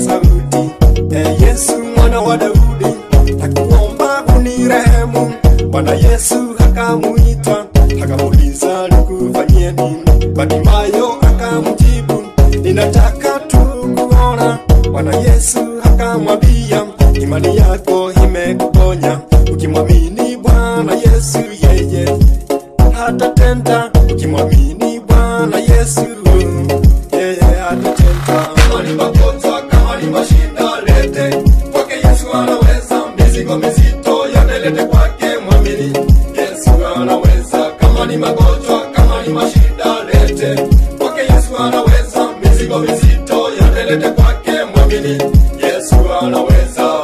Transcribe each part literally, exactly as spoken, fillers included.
sauti, e Yesu mwana wa Daudi, nakuomba unirehemu. Bwana Yesu akamuita, akamuuliza nikufanyie nini? Bartimayo akamjibu, ninataka tu kuona. Bwana Yesu akamwambia, imani yako imekuponya. Ukimwamini Bwana Yesu, yeye hatatenda. Ukimwamini Bwana Yesu, yeye hatatenda. Kama ni magonjwa, kama ni mashida, lete kwake Yesu anaweza. Mizigo mizito yanelete kwake, mwamini Yesu anaweza. Kama ni magonjwa, kama ni mashida, lete kwake Yesu anaweza. Mizigo mizito yanelete kwake, mwamini Yesu anaweza.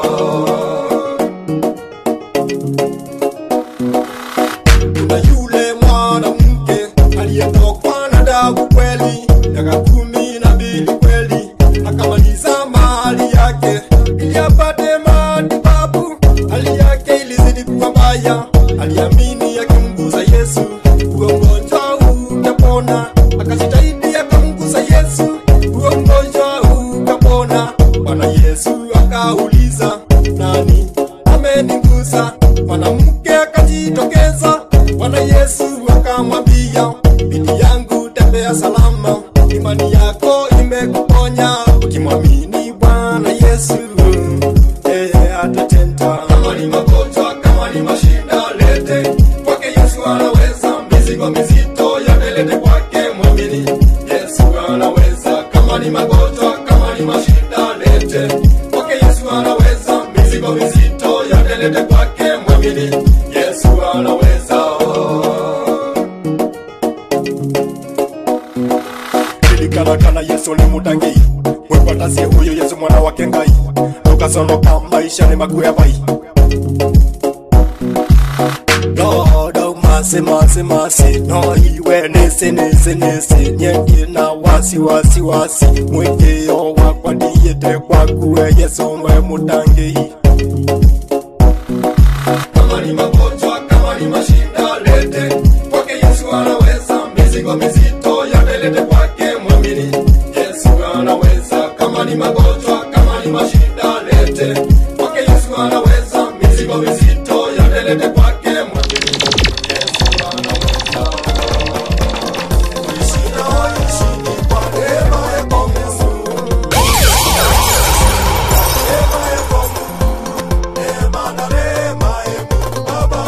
Kuna yule mwanamke aliyetokwa na damu kweli, miaka kumi na mbili kweli, akamaliza mali yake ili apate matibabu. Hali yake ilizidi kuwa mbaya, aliamini akimgusa Yesu huo ugonjwa utapona. Akajitahidi akamgusa Yesu, huo ugonjwa ukapona. Bwana Yesu akauliza, nani amenigusa? Mwanamke akajitokeza. Bwana Yesu akamwambia, binti yangu, tembea salama, imani yako imekuponya. Ukimwamini Bwana Yesu, yeye atatenda. Kama ni magonjwa, kama ni mashida, lete kwake Yesu anaweza. Mizigo mizito yanelete kwake, mwamini Yesu anaweza. Kama ni magonjwa, kama ni mashida, lete kwake Yesu anaweza. Mizigo mizito yanelete kwake, mwamini Yesu anaweza. Kana kana Yesu ni mutangi, mwepatasi huyo Yesu mwana wake Ngai. Tukasonoka maisha ni makuya bai. Dodo masi masi masi, no iwe nisi nisi nisi, nyeki na wasi wasi wasi. Mwekeo wakwa diyete kwa kuwe Yesu mwe mutangi. Kama ni magonjwa, kama ni mashida, lete kwake Yesu anaweza. Mizigo mizito yanelete kwake, mwamini Yesu anaweza. Kama ni magonjwa, kama ni mashida, lete kwake Yesu anaweza. Mizigo mizito yanelete kwake, mwamini Yesu anaweza. Ishina ishini kwa neema yako Yesu, neema yako, neema na neema yako Baba.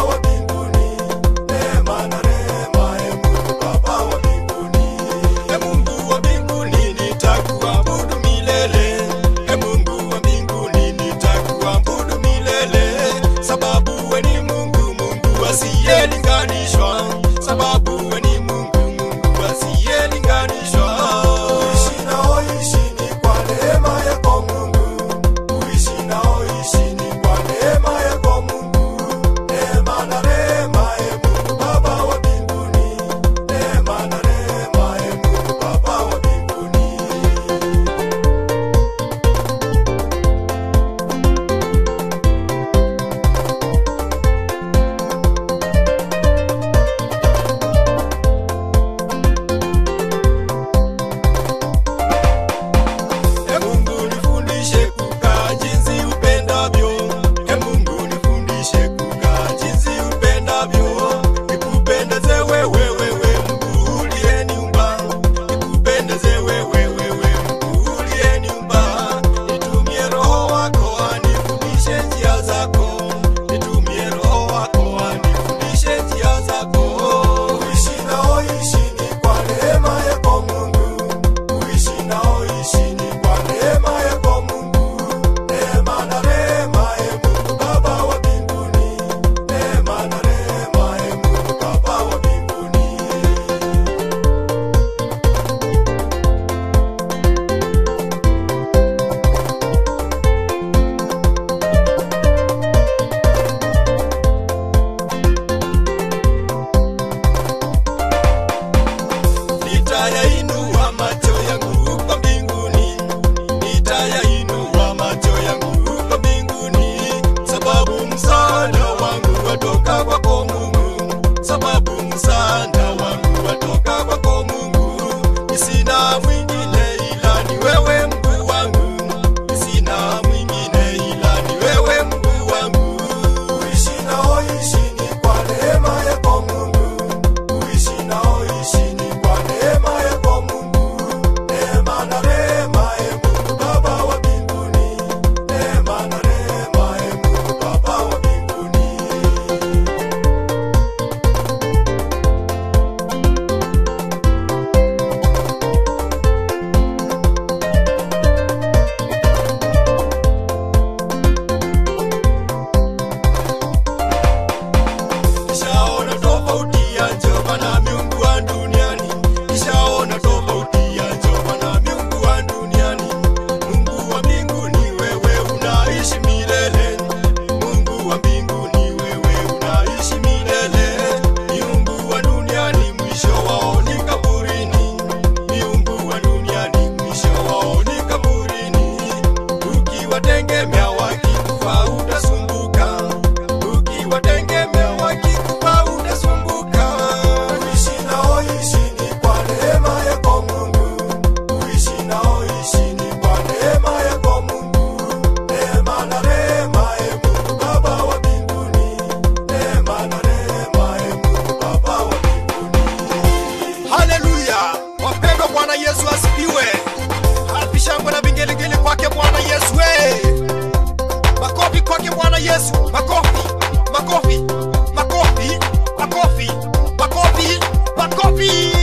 Yesu. Makofi, makofi, makofi, makofi, makofi, makofi.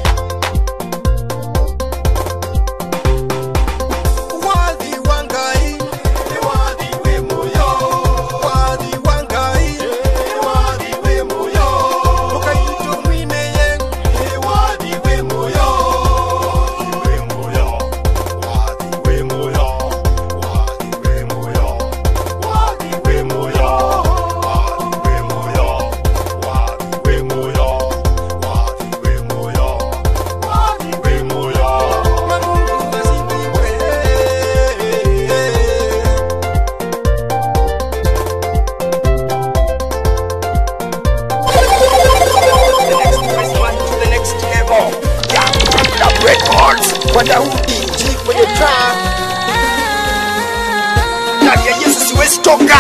Kwa Daudi G kwenye track. Ndani ya Yesu siwezi toka.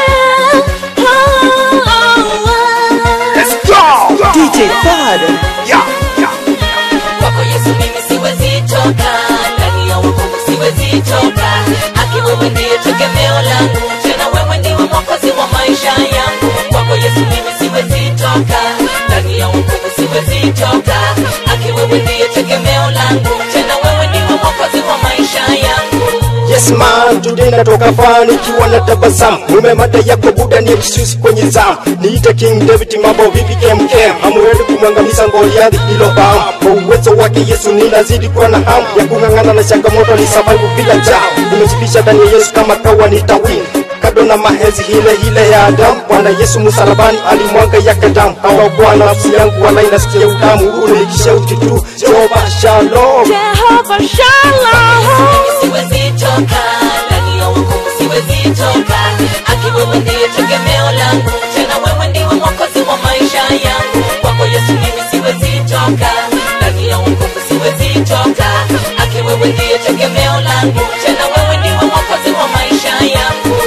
Let's go D J Father. Yeah, yeah. Kwako Yesu mimi siwezi toka, ndani ya wokovu siwezi toka. Haki wewe ndiye tegemeo langu, tena wewe ndiwe mwokozi wa maisha yangu. Kwako Yesu mimi siwezi toka, ndani ya wokovu siwezi toka. Haki wewe ndiye tegemeo langu, tena wewe ndiwe mwokozi wa maisha yangu. Yes man, today natoka fani kiwa na tabasamu. Mume mada yako buda ni mshusi kwenye zamu. Niite King David mambo vipi kem kem. Hamuredi kumwangamiza Goliathi hilo bamu. Kwa uwezo wake Yesu ninazidi kuwa na hamu ya kung'ang'ana na changamoto ni survive bila jam. Nimejibisha ndani ya Yesu kama kawa nitawin. Kado na mahezi hile hile ya Adamu. Bwana Yesu msalabani alimwaga yake damu. Hawa kwa nafsi yangu wala inasikia utamu. Unikisha utitu Jehova Shalom. Jehova Shalom. Siwezi toka, ndani ya wokovu siwezi toka. Haki wewe ndiye tegemeo langu, tena wewe ndiwe mwokozi wa maisha yangu. Kwako Yesu mimi siwezi toka, ndani ya wokovu siwezi toka. Haki wewe ndiye tegemeo langu, tena wewe ndiwe mwokozi wa maisha yangu.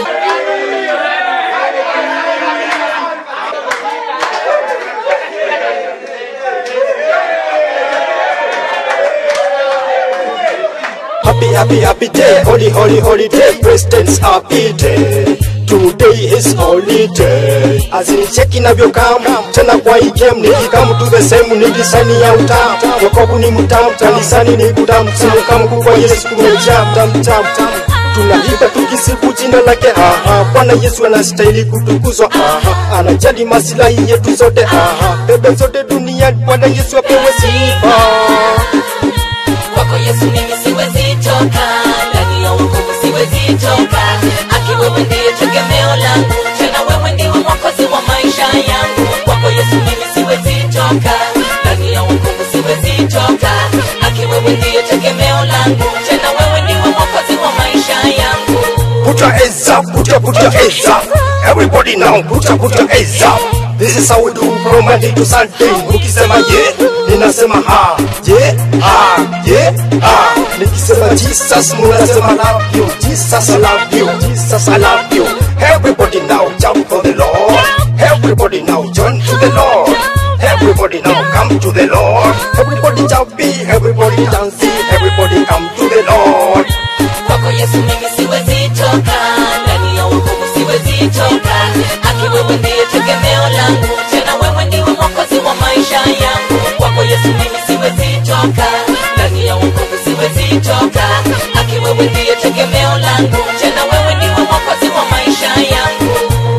Happy, happy, happy day, holy, holy, holy day. President's happy day. Today is holy day. As in checking of your come, tena kwa hii game niki come to the same ni design ya utamu. Wokovu ni mtamu, kanisani ni kutamu. Simu kama kwa Yesu kumejaa tam tam tam. Tunaimba tukisifu jina lake, aha. Bwana Yesu anastahili kutukuzwa, aha. Anajali maslahi yetu zote, aha. Bebe zote duniani Bwana Yesu apewe sifa. Kwako Yesu mimi siwezi toka, ndani ya wokovu siwezi toka. Haki wewe ndiye tegemeo langu, tena wewe ndiwe mwokozi wa maisha yangu. Kwako Yesu mimi siwezi toka, ndani ya wokovu siwezi toka. Haki wewe ndiye tegemeo langu, tena wewe ndiwe mwokozi wa maisha yangu. Put your hands up, put your, put your hands up. Everybody now, put your, put your hands up. This is how we do from Monday to Sunday. Ukisema yeah, ninasema ha. Yeah, ha, yeah, ha. Nikisema Jesus, munasema love you. Jesus, I love you. Jesus, I love you. Everybody now, jump for the Lord. Everybody now, join to the Lord. Everybody now, come to the Lord. Everybody jumping, everybody dancing. Everybody come to the Lord. Kwako Yesu mimi siwezi toka, ndani ya wokovu siwezi toka. Haki wewe ndiye tegemeo langu, tena wewe ndiwe mwokozi wa maisha yangu. Kwako Yesu mimi siwezi toka, ndani ya wokovu siwezi toka. Haki wewe ndiye tegemeo langu, tena wewe ndiwe mwokozi wa maisha yangu.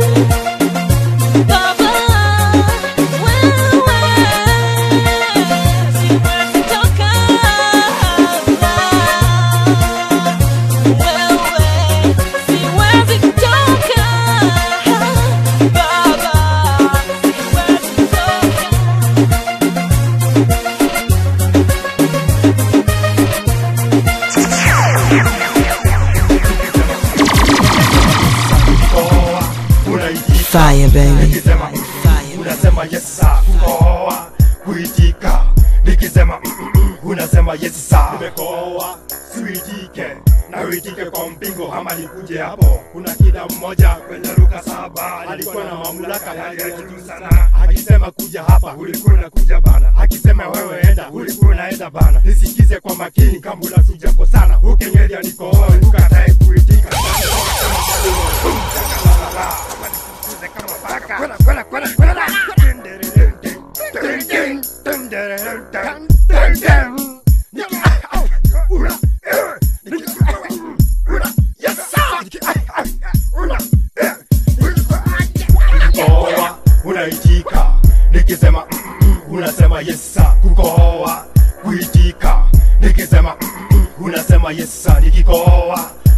Fire, baby. Nikisema unasema yes sir, kukohoa kuitika. Nikisema unasema yes sir, nimekohoa suitike na uitike kwa mpingo ama nikuje hapo. Kuna kida mmoja kwenye Luka saba alikuwa na mamlaka ya kitu sana. Akisema kuja hapa ulikuwa unakuja bana, akisema wewe enda ulikuwa unaenda bana. Nisikize kwa makini kabla sijako sana, ukenyelia nikohoe ukatae kuitika.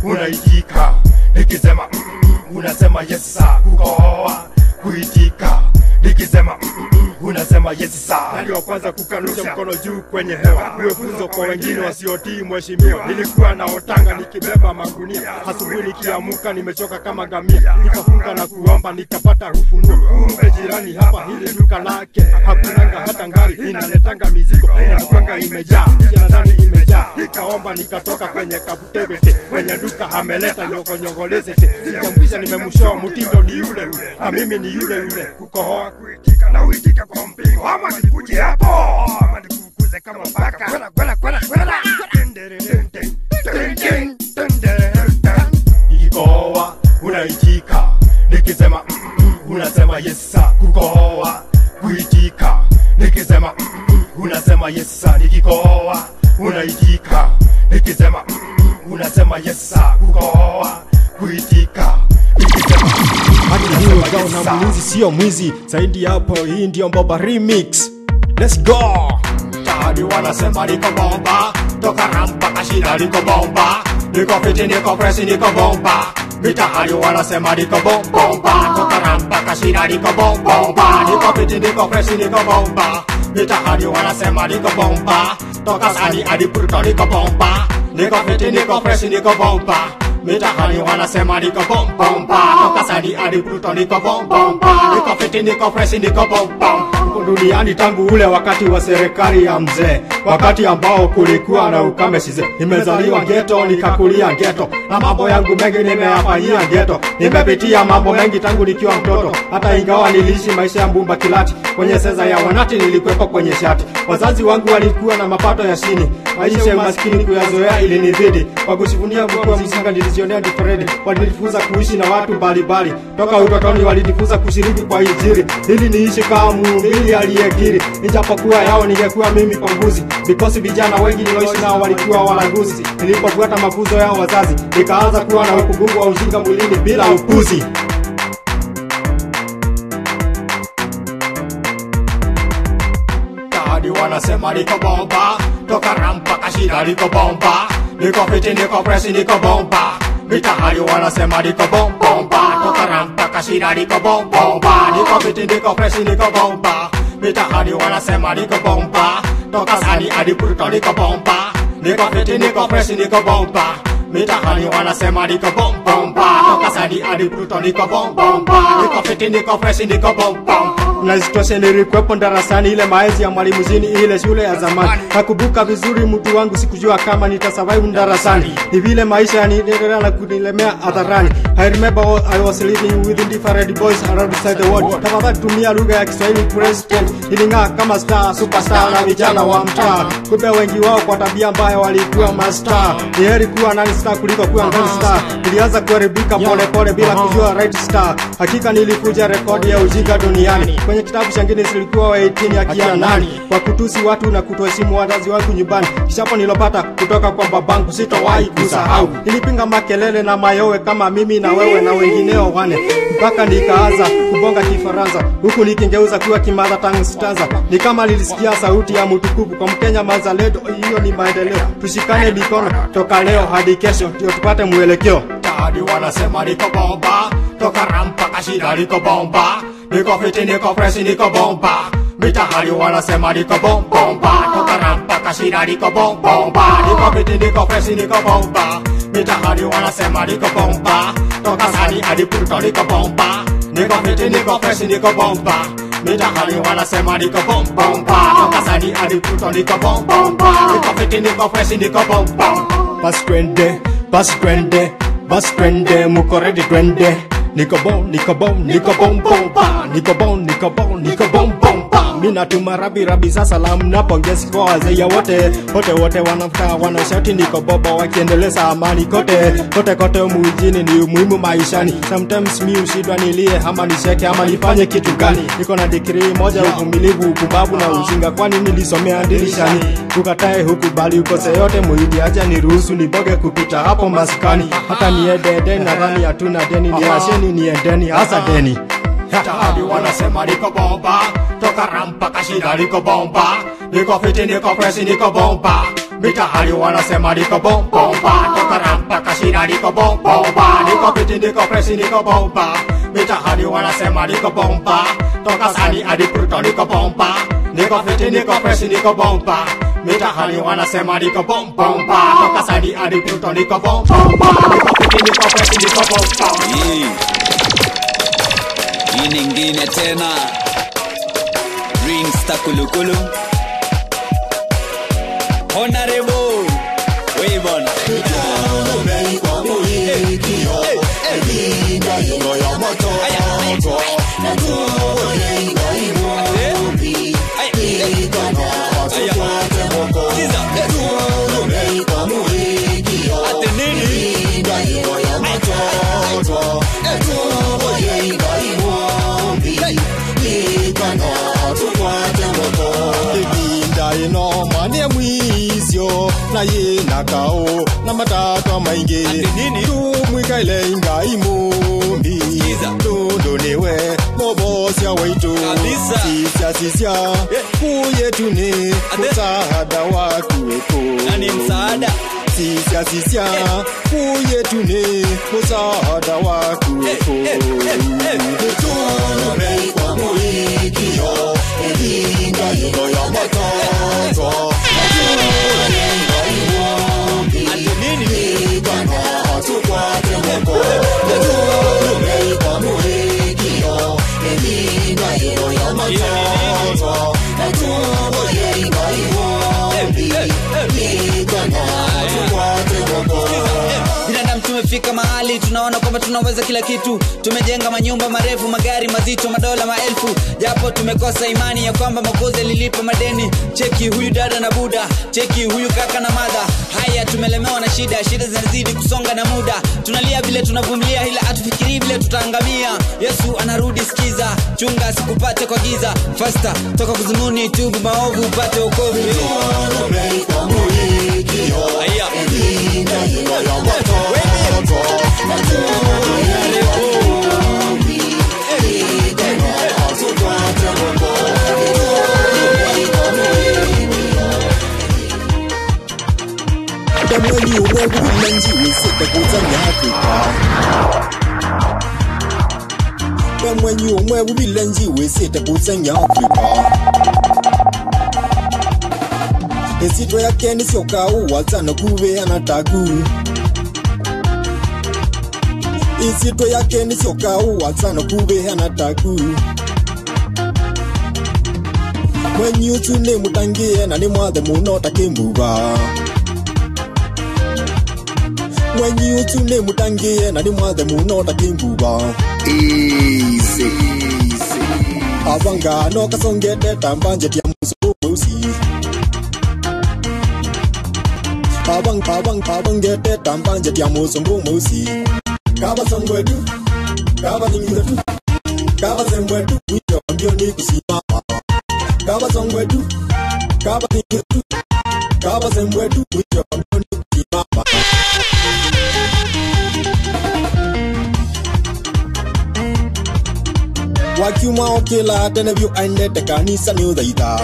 unaitika. Nikisema mm, mm, unasema yes sir. Kukohoa, kuitika. Nikisema mm, mm, unasema yes sir. Nani wa kwanza kukanusha mkono juu kwenye hewa? Uwe funzo kwa wengine wasiotii mheshimiwa. Nilikuwa na otanga nikibeba magunia. Asubuhi nikiamuka nimechoka kama gamia. Nikafunga na kuomba nikapata ufunuo. Kumbe jirani hapa hili duka lake hakunanga hata ngari, inaletanga mizigo inakwanga imejaa, nadhani imejaa. Nikaomba nikatoka kwenye kabutebete, kwenye duka ameleta nyoko nyongolezete. Nikamwisha nimemshoa mtindo ni yule yule, na mimi ni yule yule. Kukohoa, kuitika na uitika kwa mpingo. Ama nikuje hapo, ama nikukuze kama mpaka. Kwela kwela kwela kwela. Nikikohoa, unaitika. Nikisema mm, mm, unasema yes sir. Kukohoa, kuitika. Nikisema mm, mm, unasema yes sir. Nikikohoa, unaitika. Nikisema mm, mm, unasema yes sir. Kukohoa, kuitika. Nikisema hadi hiyo gao na mlinzi sio mwizi. Zaidi hapo hii ndio Bomba remix. Let's go. Tadi wanasema niko bomba. Toka rampa kashida niko bomba. Niko fiti niko fresh niko bomba. Mitahari wanasema niko bomba. Toka rampa kashida niko bomba. Niko fiti niko fresh niko bomba. Mitahari wanasema niko bomba. Toka sani hadi Puerto niko bomba. Niko fiti niko fresh niko bomba. Mitahari wanasema niko bomba. Toka sani hadi Puerto niko bomba. Niko fiti niko fresh niko bomba. Duniani tangu ule wakati wa serikali ya mzee, wakati ambao kulikuwa na ukame size. Nimezaliwa ghetto nikakulia ghetto, na mambo yangu mengi nimeyafanyia ghetto. Nimepitia mambo mengi tangu nikiwa mtoto, hata ingawa niliishi maisha ya mbumba kilati. Kwenye seza ya wanati nilikuwepo kwenye shati. Wazazi wangu walikuwa na mapato ya chini, maisha ya maskini kuyazoea ilinibidi. Kwa kusifunia mkuu msinga nilizionea diferedi. Walinifunza kuishi na watu mbalimbali, toka utotoni walinifunza kushiriki kwa injili, ili niishi kama mhubiri aliyekiri. Nijapokuwa yao ningekuwa mimi panguzi, because vijana wengi nilioishi nao walikuwa walanguzi. Nilipofuata mafunzo yao wazazi, nikaanza kuwa na upungufu wa ujinga mwilini bila upuzi. Tadi wanasema niko bomba. Toka rampa kashida niko bomba. Niko fiti niko fresh niko bomba. Mitahari wanasema niko bomba. Toka rampa kashida niko bomba. Niko fiti niko fresh niko bomba. Mitahari wanasema niko bomba. Toka sani hadi Puerto niko bomba. Niko fiti niko fresh niko bomba. Mitahari wanasema niko bomba. Toka sani hadi Puerto niko bomba. Niko fiti niko fresh niko bomba. Na isitoshe nilikuwepo darasani ile maezi ya mwalimu zini ile shule ya zamani. Nakumbuka vizuri mtu wangu sikujua kama nitasurvive darasani. Ni vile maisha yaniendelea na kunilemea hadharani. I remember I was living with different boys around the world. Tafadhali tumia lugha ya Kiswahili president. Niling'aa kama star, superstar na vijana wa mtaa. Kumbe wengi wao kwa tabia mbaya walikuwa mastar. Ni heri kuwa nani star kuliko kuwa ngani star. Nilianza kuharibika pole pole bila kujua right star. Hakika nilikuja rekodi ya ujinga duniani. Kwenye kitabu chengine silikuwa wa eighteen ya kia nani, kwa kutusi watu na kutoheshimu wazazi wangu nyumbani. Kishapo nilopata kutoka kwa babangu sitowahi kusahau. Nilipinga makelele na mayowe kama mimi na wewe na wengineo wane, mpaka nikaanza kubonga Kifaransa huku nikingeuza kuwa kimadha tongue stanza. Ni kama nilisikia sauti ya mtukufu kwa Mkenya mazaledo. Hiyo ni maendeleo, tushikane mikono toka leo hadi kesho ndio tupate mwelekeo. Tadi wanasema niko bomba. Toka rampa kashida niko bomba. Niko fiti niko fresh niko bomba. Mitahari wanasema niko bomba. Toka rampa kashida niko bomba. Niko fiti niko fresh niko bomba. Mitahari wanasema niko bomba. Toka sani hadi Puerto niko bomba. Niko fiti niko fresh niko bomba. Mitahari wanasema niko bomba. Toka sani hadi Puerto niko bomba. Niko fiti niko fresh niko bomba. Bas twende, bas twende, bas twende, muko ready twende. Niko bon, niko bon, niko bon bomba. Niko bon, niko bon, niko bon bomba. Mina tuma rabi rabi za salamu na pongezi kwa wazee ya wote. Wote wote wanafika wanashauti niko boba, wakiendeleza amani kote. Kote kote mjini ni muhimu maishani. Sometimes mi ushidwa nilie ama nisheke ama nifanye kitu gani. Niko na degree moja uvumilivu, upumbavu na ujinga, kwani nilisomea dirishani. Ukatae hukubali ukose yote muhidi, acha niruhusu niboge kupita hapo maskani. Hata niende deni nadhani hatuna deni, niasheni niendeni hasa deni. Tadi wanasema niko bomba. Toka rampa kashida niko bomba. Niko fiti niko fresh niko bomba. Mitahari wanasema niko bomba. Toka rampa paka shida niko bomba, niko fiti niko fresh niko bomba. Mita hadi wanasema niko bomba, toka sani hadi Pluto niko bomba, niko fiti niko fresh niko bomba. Mita hadi wanasema niko bomba, toka sani hadi Pluto niko bomba, niko fiti niko fresh niko bomba. Hii nyingine tena Ringsta kulukulu Honorable Wavon no mane mwisio na ye nakao na matata mainge tu mwikaile ngai mumbi ndo newe mobosia wetu sisia sisia kuye tuni msaada wako wepo nani msaada sisia sisia kuye tuni msaada wako wepo tu nei kwa mwikio elinga yuno ya matoto binadamu tumefika mahali tunaona kwamba tunaweza kila kitu. Tumejenga manyumba marefu, magari mazito, madola maelfu, japo tumekosa imani ya kwamba Mwokozi alilipa madeni. Cheki huyu dada na buda, cheki huyu kaka na madha. Haya tumelemewa na shida, shida zinazidi kusonga na muda. Tunalia vile tunavumilia, ila atufikiri vile tutaangamia. Yesu anarudi, sikiza, chunga sikupate kwa giza. Faster toka kuzununi, tubu maovu upate wokovu. Haya Damwenye umwe kubilenji wisete kuzanya Afrika Damwenye umwe kubilenji wisete kuzanya Afrika Esito ya keni sioka uwazana kuwe anatagu Esito ya keni sioka uwazana kuwe anatagu Mwenye utune mutangie na ni mwade munota kimbuba Mwenye utune mutangie na ni mwade munota kimbuba Easy, easy. Abanga no kasongete tambanje tia muso musi Abang abang abang gete tambanje tia muso musi Kaba songwetu Kaba ningitu Kaba sengwetu Wiyo ambio ni kusimama Kaba songwetu Kaba ningitu Kaba sengwetu Wiyo ambio ni kusimama Wakiuma okela tenevyo ainde te kanisa ni udhaita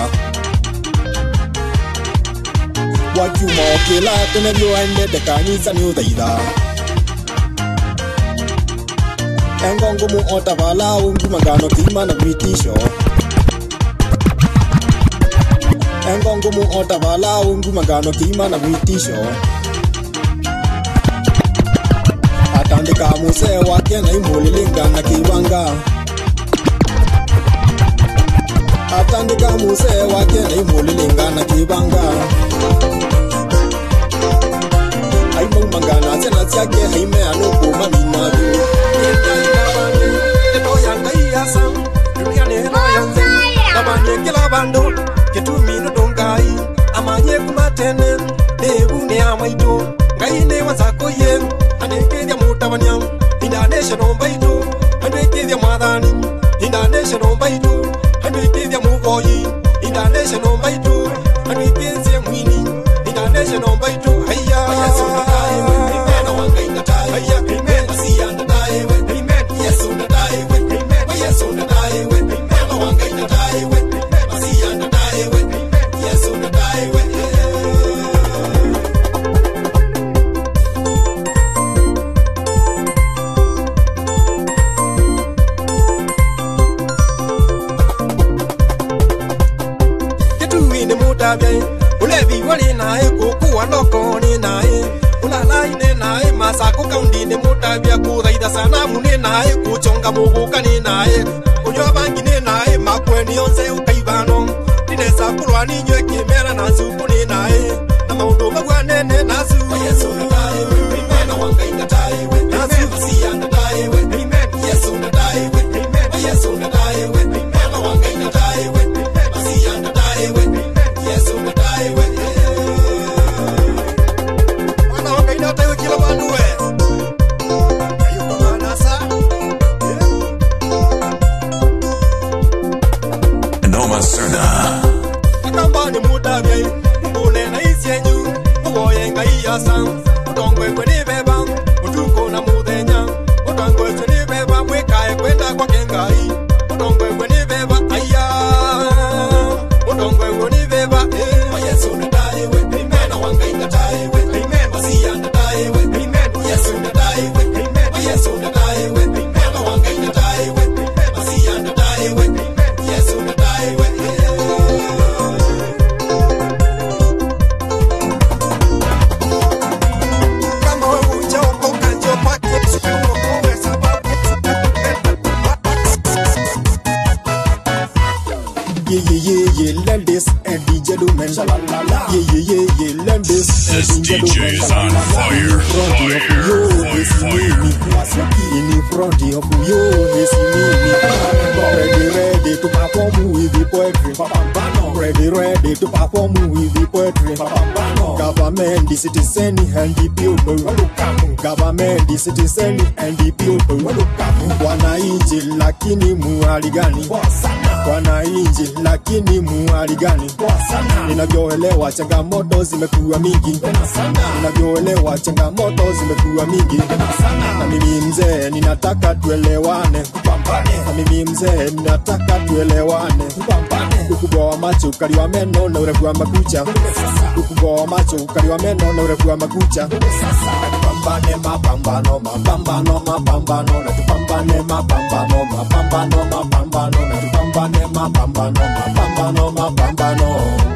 Wakiuma okela tenevyo ainde te kanisa ni udhaita Engongo mu otavala ungu magano kima na vitisho Engongo mu otavala ungu magano kima na vitisho Atandika muse wake na imulilinga na kibanga Atandika muse wake na imulilinga na kibanga Haimo mangana tena tiake haime anuku maminabu Eto yanga iyasa Rumiane hela yanze Namanye kila bando Ketumino dongai Amanye kumatene Nebu ne amaito Ngai ne wazako ye Anekedia mutabanyam Indanesha nombaito Anekedia madani Indanesha nombaito Anekedia muvoyi Indanesha nombaito Anekedia mwini Indanesha nombaito Haya Yesu nataewe Imena wanga inataewe Haya Imena siya nataewe Imena Yesu nataewe Imena Yesu nataewe Imena wanga inataewe Imena siya nataewe Yesu nataewe Nesa kukaundi ni mutabia kuthaitha sanamu ni nae kuchonga muguka ni nae kunywa bangi ni nae makweni yonse ukaivano Nesa kulwa ni nywe kimera na supu ni nae na maundu magwa nene na su Yesu na nae we imena wangai na tae we na su siya na tae we amen Yesu na tae we amen Yesu na tae we imena wangai na tae we siya na tae we Yesu na tae we wana wangai na tae we kila bandu we Noma Serna Akamba ni mutabia mbune na isyenyu uwoye ngai yasa utongwe kweni beba utuko na muthenya utongwe kweni beba mwikae kwenda kwa kengai utongwe kweni beba aya utongwe kweni beba Yesu na tae we amen wangai na tae we amen wasiya na tae we amen Yesu na tae we amen Yesu na tae we amen wangai na tae we wasiya na tae we Yesu na tae we Yeah, yeah, yeah, yeah, learn this and D J Lumen. Yeah, yeah, yeah, yeah, learn this and This D J D J Lumen. is on fire, In front of you, this me. Ready, ready to perform with the poetry. Ready, ready to perform with the poetry. Government, the citizen and the people. Government, the citizen and the people. Wananchi lakini muhali gani? Wananchi lakini muhali gani? Ninavyoelewa changamoto zimekuwa mingi. Ninavyoelewa changamoto zimekuwa mingi. Na mimi mzee ninataka tuelewane. Na mimi mzee ninataka tuelewane. Ukubwa wa macho ukali wa meno na urefu wa makucha. Ukubwa wa macho ukali wa meno na urefu wa makucha. Tupambane mapambano mapambano mapambano na tupambane mapambano mapambano mapambano na tupambane mapambano mapambano mapambano.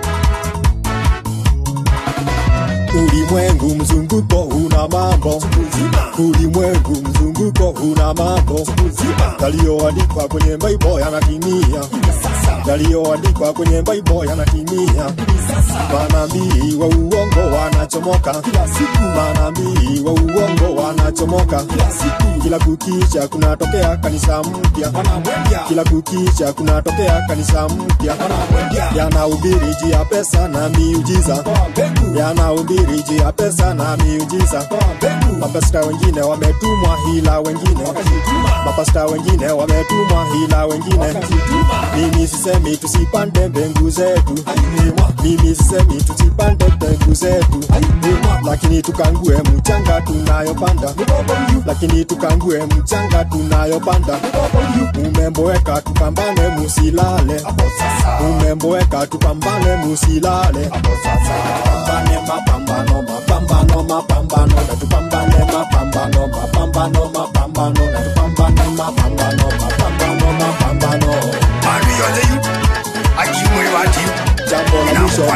Ulimwengu mzunguko una mambo, ulimwengu mzunguko una mambo yaliyoandikwa kwenye Bible yanatimia, yaliyoandikwa kwenye Bible yanatimia. Manabii wa uongo wanachomoka, manabii wa uongo wanachomoka. Kila kukicha kunatokea kanisa mpya, kila kukicha kunatokea kanisa mpya. Yanahubiri juu ya pesa na miujiza, yanahubiri juu ya pesa na miujiza. Mapasta wengine wametumwa hila wengine, mapasta wengine wametumwa hila wengine. Mimi sisemi tusipande mbegu zetu, mimi sisemi tusipande mbegu zetu, lakini tukangue mchanga tunayopanda, lakini tukangue mchanga tunayopanda. Umemboeka tupambane musilale, umemboeka tupambane musilale. Tupambane mapambano mapambano mapambano na tupambane mapambano mapambano mapambano na tupambane mapambano mapambano mapambano. Mario the youth, akimwe wati Jambo la mwisho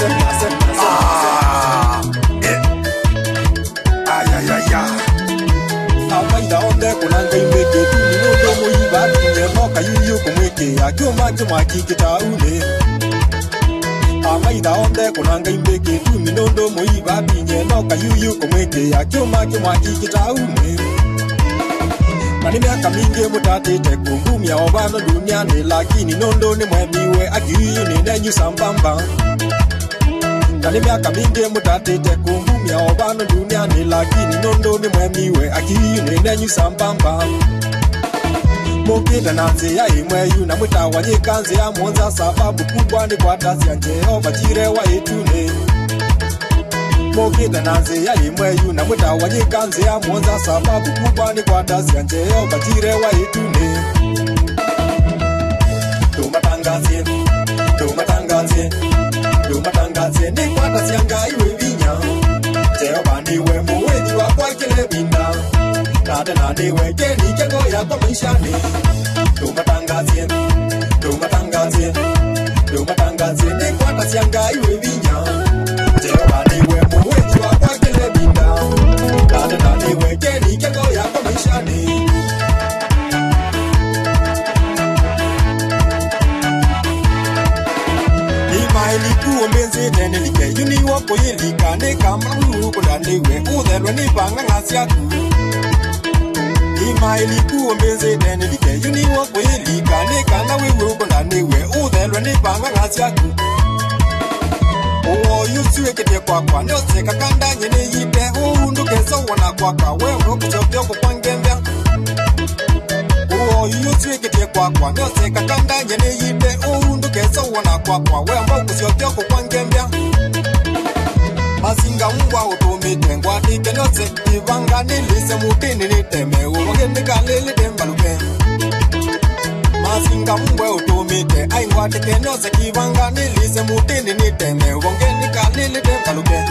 ah eh ayayaya Abaida onde kunanga imeke tu minondo muiba tunye moka yuyu kumweke akioma chuma kikita ule. Abaida onde kunanga imeke tu minondo muiba tunye moka yuyu kumweke akioma chuma kikita ule. Nani miaka mingi mutatete kungumia obano duniani, lakini nondo ni mwemiwe akiyu ni nenyu sambamba. Nani miaka mingi mutatete kungumia obano duniani, lakini nondo ni mwemiwe akiyu ni nenyu sambamba. Mukida na nze ya imweyu na mwitawanyika nze ya monza, sababu kubwa ni kwa tazi ya Jehova jire wa etune. Mukida na nze ya imweyu na mwitawanyika nze ya monza, sababu kubwa ni kwa tazi ya Jehova jire wa etune. Tumatangazie, tumatangazie, tumatangazie ni kwa tazi ya ngai wevinya. Jehova niwe muwenyi wa kwa kile binda, nade nade weke ni kengo ya kwa maishani. Tumatangazie, tumatangazie, tumatangazie ni kwa tazi ya ngai wevinya. Jehova niwe muwenyi wa kwa kile binda, nade nade weke Yuni wako yelika ne kamru kudandewe udhelwe ni panga ngasiaku Ima iliku ombeze dene like Yuni wako yelika ne kana wewe kudandewe udhelwe ni panga ngasiaku Oh yusuwe kete kwa kwa Nyose kakanda nyene yite Undu keso wana kwa kwa Wewe kuchopyo kupangembya Oh yusuwe kete kwa kwa Nyose kakanda nyene yite Undu keso wana kwa kwa Wewe kuchopyo kupangembya Masinga mbwa utumite ngwatike nyose Ivanga nilise mutini niteme Uwange nikalili dembaluke Masinga mbwa utumite Ay ngwatike nyose Ivanga nilise mutini niteme Uwange nikalili dembaluke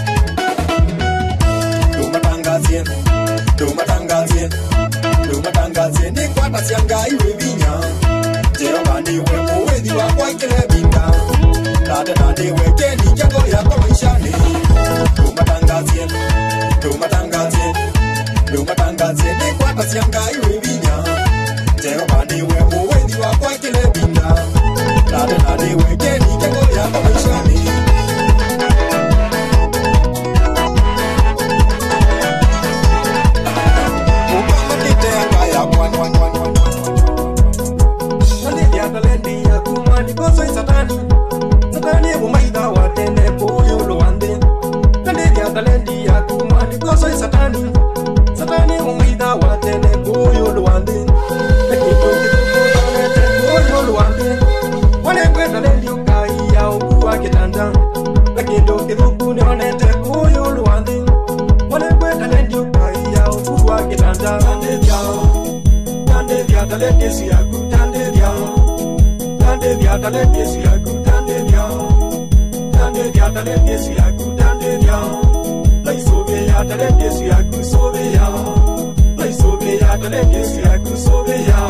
Tumatangazie Tumatangazie Tumatangazie Nikwata sianga iwe vinya Jehova niwe muwezi wa kwa ikile binga Nade nade weke ni jago ya kwa maishani Tumatangazie, tumatangazie, tumatangazie Nikwata sianga iwe vinya Jehova niwe muwezi wa kwa kile binda Nade nade weke ni jago ya kwa maishani Ukama kite anga ya kwan kwan kwan kwan Nande ya talendi ya kumani koso isatani Satani umaida watene poyo lo ande Nande ya talendi ya kumani koso isatani Satani umaida watene poyo lo ande Ekito kito poyo lo ande Wane kwe talendi ukai ya ukuwa kitanda Ekito kito kune onete poyo lo ande Wane kwe talendi ukai ya ukuwa kitanda Tande diao Tande dia talendi siyaku Tande diao Tande dia talendi siyaku Tande diao Tande dia talendi siyaku Tande diao Lai sobe ya talendi siyaku sobe ya Lai sobe ya talendi siyaku sobe ya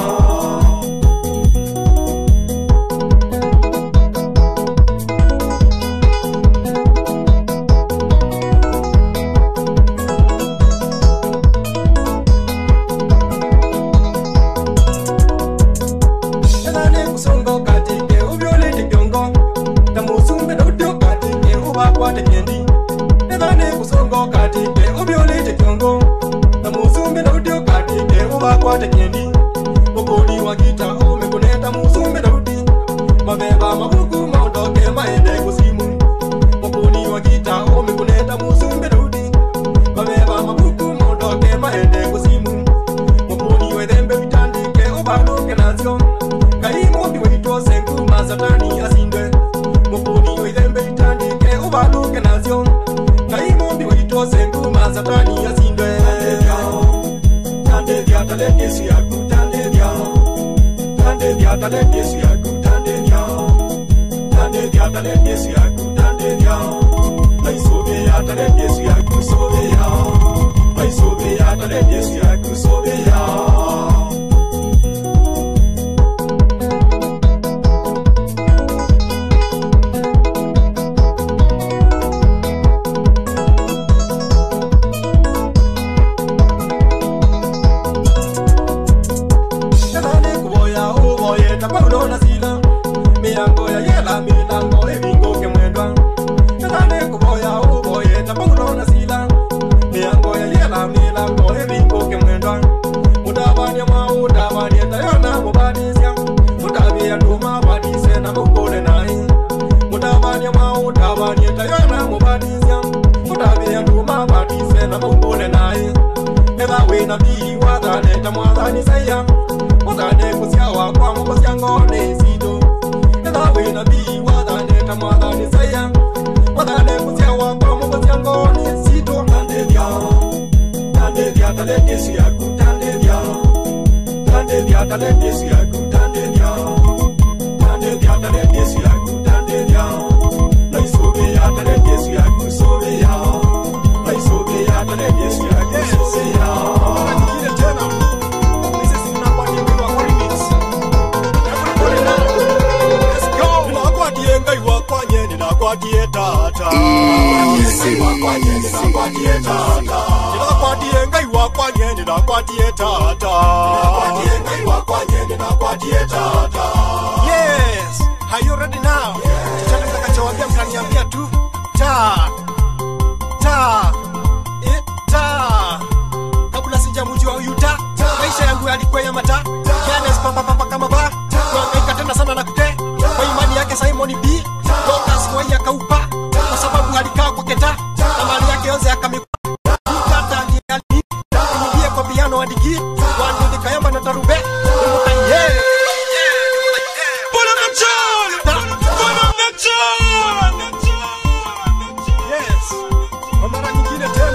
Yes, are you ready now? Chochote mtakachowambia mtaniambia tu. Ta ta ta eh, ta kabla sijamjua huyu ta maisha yangu yalikuwa ya mata Janes papa papa kama ba kuhangaika tena sana na kute kwa imani yake Simon B Lucas kwa ya kaupa kwa sababu alikaa kwa keta na mali yake yote akamikuta ndani ndiye kwa piano adiki wangu nikayamba na tarube yeah Bwana mchana Bwana mchana yes kwa mara nyingine tena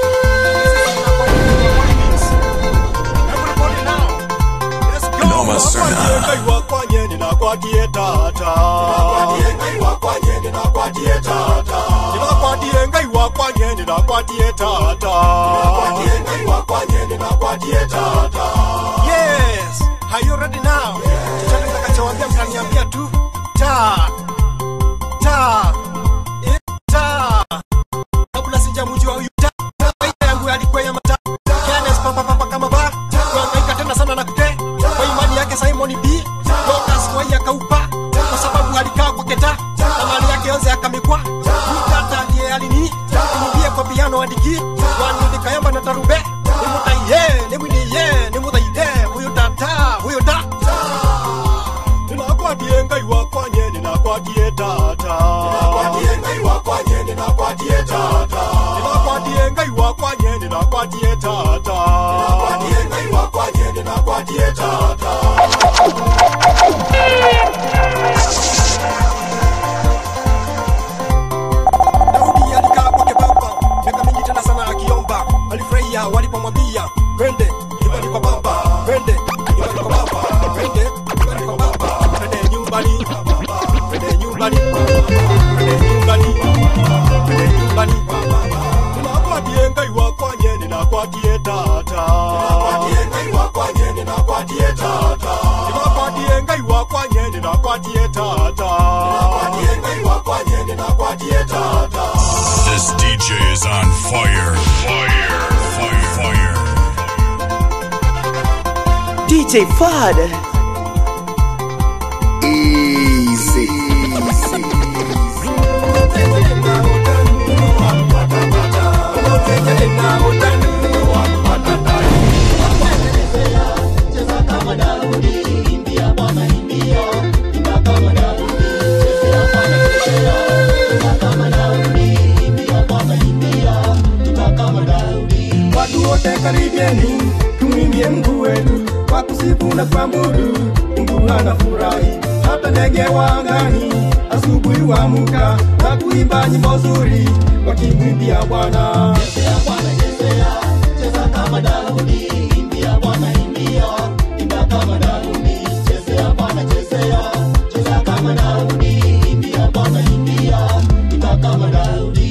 Noma Serna. Kaiwa kwanye nina kwa dietata. Kaiwa kwanye nina kwa dietata. Nina kwa dietata. kwanye nina kwa dietata. Kaiwa kwanye nina kwa dietata. Yes, are you ready now? Chochote nitakachowaambia mtaniambia tu ta ta eh, ta kabla sijamjua huyu ta maisha yangu yalikuwa ya mata Janes papa papa kama ba kuhangaika tena sana na kute kwa imani yake Simon B Lucas kwa ya kaupa kwa sababu alikaa kwa keta na mali yake yote akamikwa mtata ndiye alini kumwambia kwa piano andiki wangu nikayamba na tarube nimutaye nimwiye nimutaye huyo tata huyo ta Ninakwatiye ngaiwa kwanye ninakwatiye tata. Ninakwatiye ngaiwa kwanye ninakwatiye tata. Ninakwatiye ngaiwa kwanye ninakwatiye tata. Ninakwatiye ngaiwa kwanye ninakwatiye tata. Daudi alikaa kwake baba miaka mingi tena sana akiomba alifurahia walipomwambia twende nyumbani kwa baba twende nyumbani kwa baba twende nyumbani kwa baba twende nyumbani twende nyumbani twende nyumbani twende nyumbani Ninakwatiye ngaiwa kwanye ninakwatiye tata. Ninakwatiye ngaiwa kwanye ninakwatiye tata. Ninakwatiye ngaiwa kwanye ninakwatiye tata. Ninakwatiye ngaiwa kwanye ninakwatiye tata. This D J is on fire. Fire. Fire. Fire. D J Fudd. Easy. Watu wote karibieni, tumwimbie Mungu wetu, kwa kusifu na kuabudu. Mungu anafurahi, hata ndege wa angani asubuhi huamka na kuimba nyimbo nzuri wakimwimbia Bwana. Chezea Bwana, chezea, cheza kama Daudi, imbia Bwana, imbia, imba kama Daudi. Chezea Bwana, chezea, cheza kama Daudi, imbia Bwana, imbia, imba kama Daudi.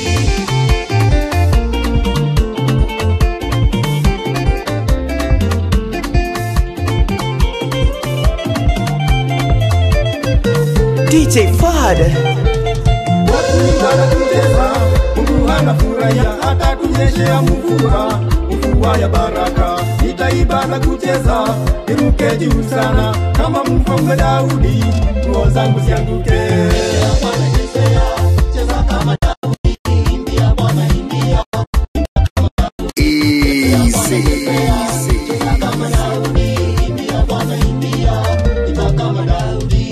D J Fudd. Watu imana kucheza, Mungu anafurahia, hata kunyeshea mvua, mvua ya baraka. Nitaiba na kucheza, niruke juu sana, kama mfalme Daudi, nguo zangu zianguke. Chezea Bwana, chezea, cheza kama Daudi, imbia Bwana, imbia, imba kama Daudi. Easy. Cheza kama Daudi, imbia Bwana, imbia, imba kama Daudi.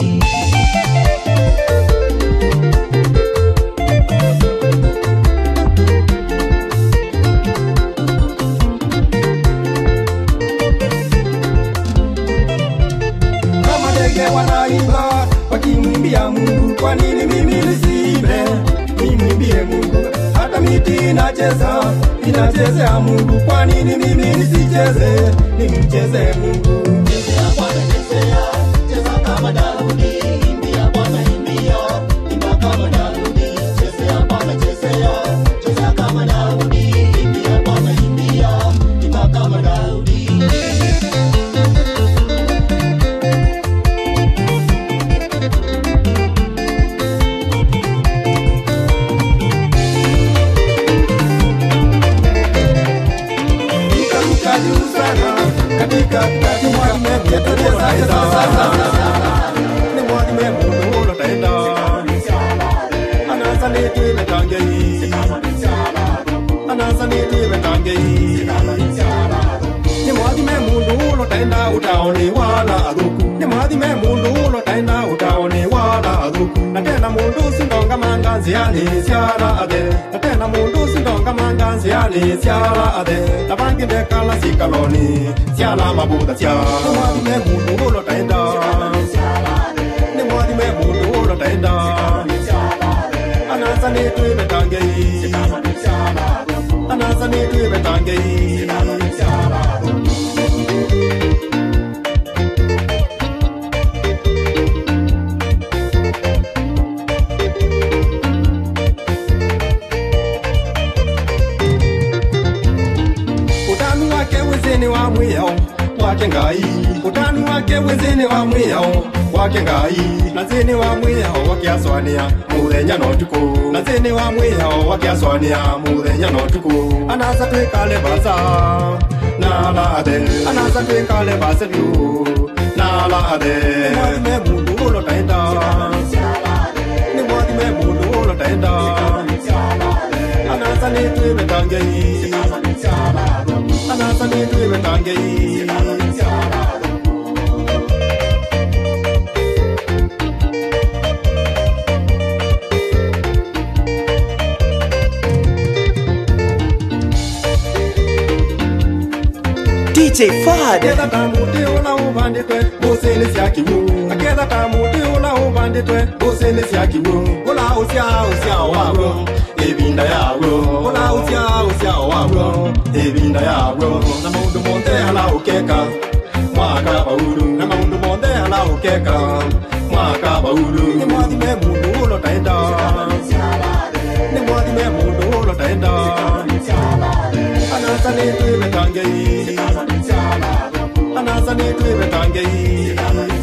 Wanaimba wakimwimbia Mungu, kwa nini mimi nisiimbe nimwimbie Mungu? Hata miti inacheza inachezea Mungu, kwa nini mimi nisicheze nimcheze Mungu? Chezea Bwana, chezea, cheza kama Daudi, imbia Bwana, imbia, imba kama Daudi. Chezea Bwana, chezea, cheza kama Daudi, imbia Bwana, imbia, imba kama Daudi. Katika kati mwagime vyeteleza ni mwagime mulu ulo tenda anasa niti metangi anasa nitwive tangei ni mwathime mundu ulo taenda utaone wala athuku ni mwathime mundu ulo taenda utaone wala athuku na tena mundu sindonga manga nziani ciara athe na tena mundu sindonga manga nziani ciara athe na bangi ndekala cikaloni ciala mabutha cia ni mwathime mundu ulo taenda ni mwathime mundu ulo taenda anasa nitwive tangei anasa nitwive tangei wezeni wa mwiyao wake ngai utani wake wezeni wa mwiyao wake ngai na zeni wa mwiyao wakiaswania muthenya no tuku na zeni wa mwiyao wakiaswania muthenya no tuku anasa twikale basa na lathe anasa twikale basa biu na lathe ni mwathime mundu ulo taenda ni mwathime mundu ulo taenda anasa nitwive tangei anasa nitwive tangei D J Fad Akeza tamuti ula ubanditwe Busini siakiwu Akeza tamuti ula ubanditwe Busini siakiwu Ula usia usia wawo Ebinda yawo Ula usia usia wawo Ebinda yawo Na maundu monte hala ukeka Mwaka baulu Na maundu monte hala ukeka Mwaka baulu Ni mwathime mundu ulo taenda Ni mwathime mundu ulo taenda Anasa nitwive tangei Anasa nitwive tangei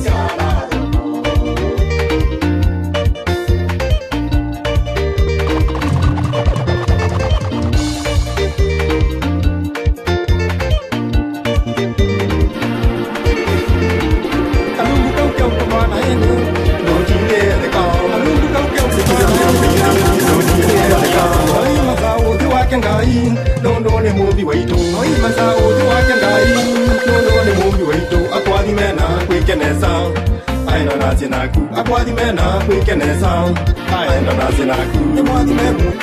Kalungu kau kau kumana ene Nojile deka Kalungu kau kau kumana ene Nojile deka Oi mazao wake ngai Nondo ne muvi waitu Oi mazao wake ngai Nondo ne muvi waitu Akwathi mena kwikenesa Aina nazi naku Akwathi mena kwikenesa Aina nazi naku Ni mwathi me mundu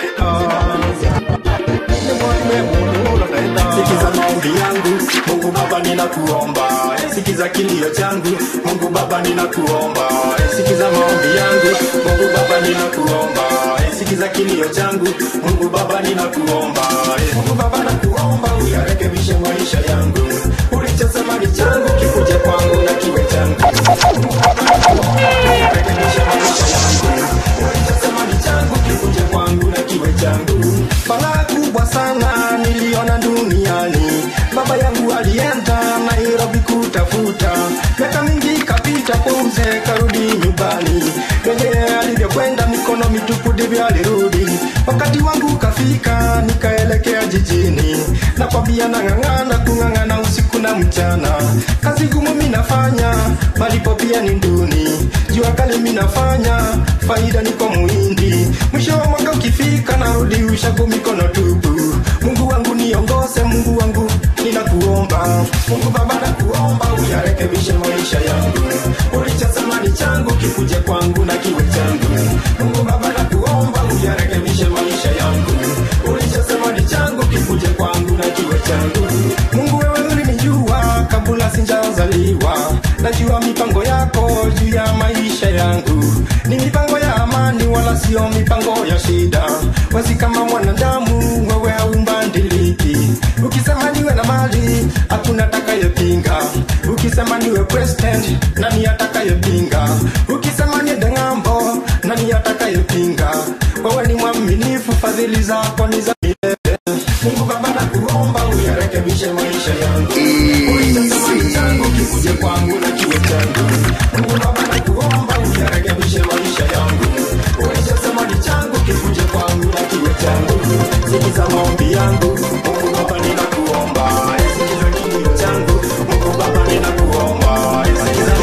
Ni mwathi me mundu Sikiza maombi yangu Mungu Baba ninakuomba Sikiza kilio changu Mungu Baba ninakuomba Sikiza maombi yangu Mungu Baba ninakuomba Sikiza kilio changu Mungu Baba ninakuomba Mungu Baba nakuomba uyarekebishe maisha yangu ulichosema ni changu kikuje kwangu na kiwe changu Mungu Baba nakuomba uyarekebishe maisha yangu ulichosema ni changu kikuje kwangu na kiwe changu balaa kubwa sana niliona duniani baba yangu alienda Nairobi kutafuta miaka mingi kapita kwa uzee karudi nyumbani mwenye alivyokwenda mikono mitupu ndivyo alirudi wakati wangu kafika nikaelekea jijini na kwambia nang'ang'ana kung'ang'ana usiku na mchana kazi gumu minafanya malipo pia ni nduni jua kali minafanya faida niko muhindi mwisho wa mwaka ukifika narudi ushago mikono tupu Mungu wangu niongoze Mungu wangu ninakuomba Mungu Baba nakuomba uyarekebishe maisha yangu ulichosema ni changu kikuje kwangu na kiwe changu Mungu Baba nakuomba uyarekebishe maisha yangu ulichosema ni changu kikuje kwangu na kiwe changu Mungu wewe ulinijua kabla sijazaliwa najua mipango yako juu ya maisha yangu ni mipango ya amani wala sio mipango ya shida wasi kama mwanadamu wewe haumbadiliki ukisema niwe na mali hakuna atakayepinga ukisema niwe president nani atakayepinga ukisema niende ng'ambo nani atakayepinga wewe ni mwaminifu fadhili zako ni za milele Mungu Baba nakuomba uyarekebishe maisha yangu ulichosema ni changu kikuje kwangu na kiwe changu Mungu Baba nakuomba uyarekebishe maisha yangu ulichosema ni changu kikuje kwangu na kiwe changu sikiza maombi yangu Mungu Baba ninakuomba sikiza kilio changu Mungu Baba ninakuomba sikiza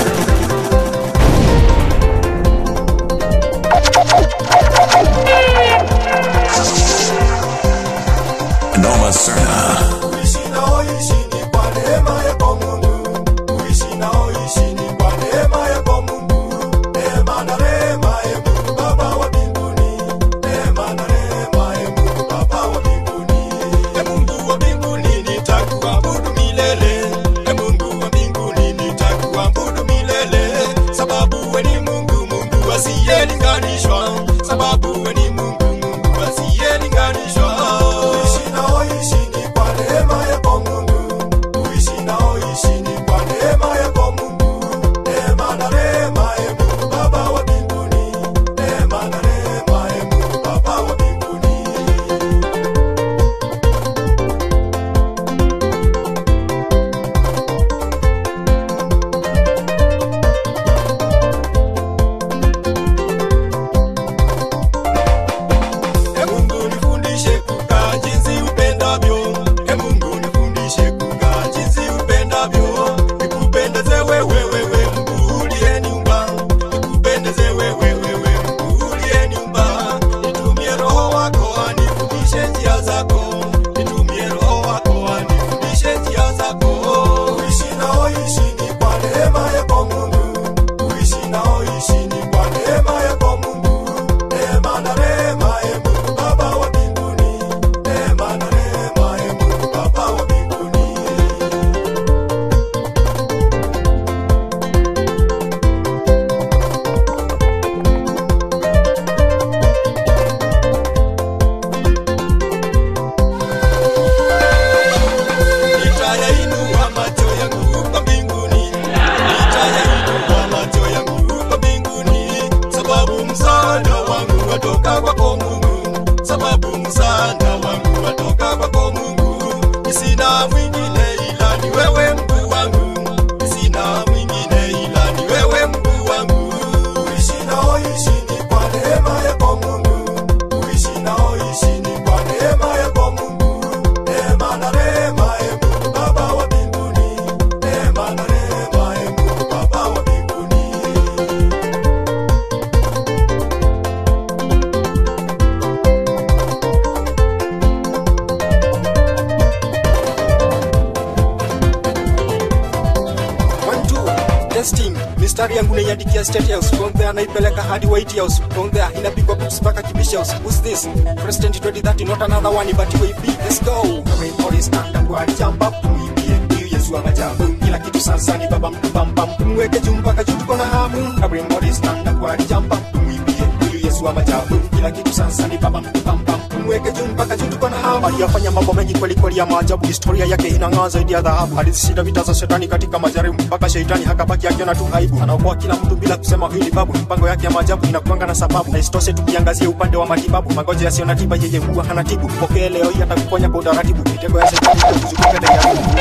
Testing, mistari yangu naiandikia State House. From there naipeleka hadi White House. From there inapigwa books mpaka Kibishi House. Who's this? President twenty thirty, not another one but we be. Let's go. Everybody stand up and jump up. Tuimbie Yesu wa majabu. Kila kitu sasa ni baba mtu bam bam. Mweke juu mpaka juu tuko na hamu. Everybody stand up and jump up. Tuimbie Yesu wa majabu. Kila kitu sasa ni baba mtu bam bam. Mweke juu mpaka juu tuko na hamu. Aliyafanya mambo mengi kweli kweli ya maajabu. Historia yake inang'aa zaidi ya dhahabu. Alishinda vita za shetani katika majaribu. Mpaka shetani hakabaki akiona tu aibu. Anaokoa kila mtu bila kusema hili babu. Mpango yake ya maajabu inakuanga na sababu. Na isitoshe tukiangazia upande wa matibabu. Magonjwa yasiyo na tiba yeye huwa hana tibu. Pokea leo hii atakuponya kwa utaratibu. Mitego ya shetani itakuzunguka ndani ya Mungu.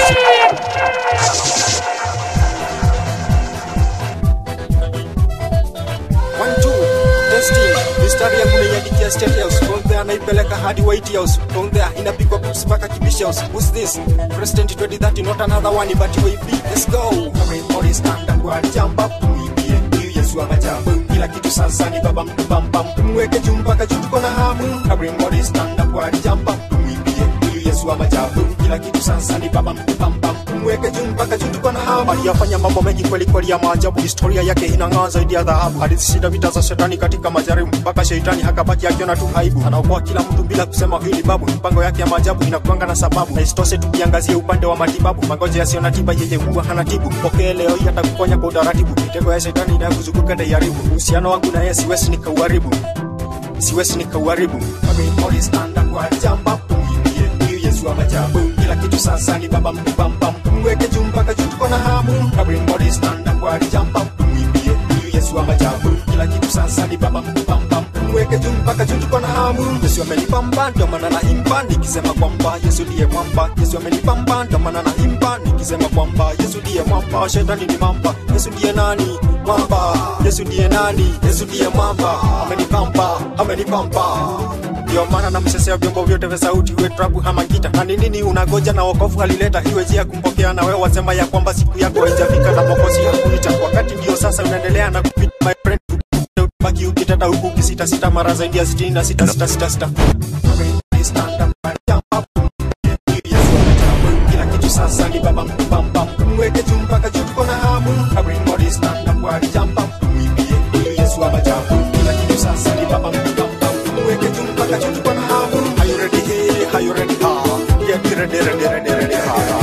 One, two, testing. Mistari yangu naiandikia State House. From there naipeleka hadi White House. From there inapigwa books mpaka Kibishi House. Who's this? President twenty thirty, not another one but we be. Let's go. Everybody stand up and jump up. Tuimbie Yesu wa majabu. Kila kitu sasa ni baba mtu bam bam. Mweke juu mpaka juu tuko na hamu. Everybody stand up and jump up. Tuimbie Yesu wa majabu. Kila kitu sasa ni baba mtu bam bam. Mweke juu mpaka juu tuko na hamu. Aliyafanya mambo mengi kweli kweli ya maajabu. Historia yake inang'aa zaidi ya dhahabu. Alishinda vita za shetani katika majaribu. Mpaka shetani hakabaki akiona tu aibu. Anaokoa kila mtu bila kusema hili babu. Mpango yake ya maajabu inakuanga na sababu. Na isitoshe tukiangazia upande wa matibabu. Magonjwa yasiyo na tiba yeye huwa hana tibu. Pokea leo hii atakuponya kwa utaratibu. Mitego ya shetani inayokuzunguka ndaiharibu. Uhusiano wangu na yeye siwezi nikauharibu. Siwezi nikauharibu. Everybody stand up and jump up. Tuimbie Yesu wa majabu. Kila kitu sasa ni baba mtu bam bam. Mweke juu mpaka juu tuko na hamu. Everybody stand up and jump up. Tuimbie Yesu wa majabu. Kila kitu sasa ni baba mtu bam bam. Mweke juu mpaka juu tuko na hamu. Yesu amenipamba ndio maana naimba nikisema kwamba Yesu ndiye mwamba. Yesu amenipamba ndio maana naimba nikisema kwamba Yesu ndiye mwamba. Shetani ni mamba. Yesu ndiye nani? Mwamba. Yesu ndiye nani? Yesu ndiye mwamba. Amenipamba, amenipamba. Ndio maana na msesea vyombo vyote vya sauti uwe trapu hama gita. Na ni nini unagoja na wokovu halileta iwe njia kumpokea na wewe wasema ya kwamba siku yako haijafika na Mwokozi hakuita. Wakati ndio sasa unaendelea na kupita my friend. Baki ukitata huku ukisita sita mara zaidi ya sitini na sita sita sita sita. Stand up and jump up. Kila kitu sasa ni baba mtu bam bam. Mweke juu mpaka juu tuko na hamu. Everybody stand up and jump up. Tuimbie Yesu wa majabu. Kila kitu sasa ni baba mtu bam bam. Mweke juu mpaka juu tuko na hamu. Are you ready? Hey, are you ready? Ha. Get ready, ready, ready, ready. Ha.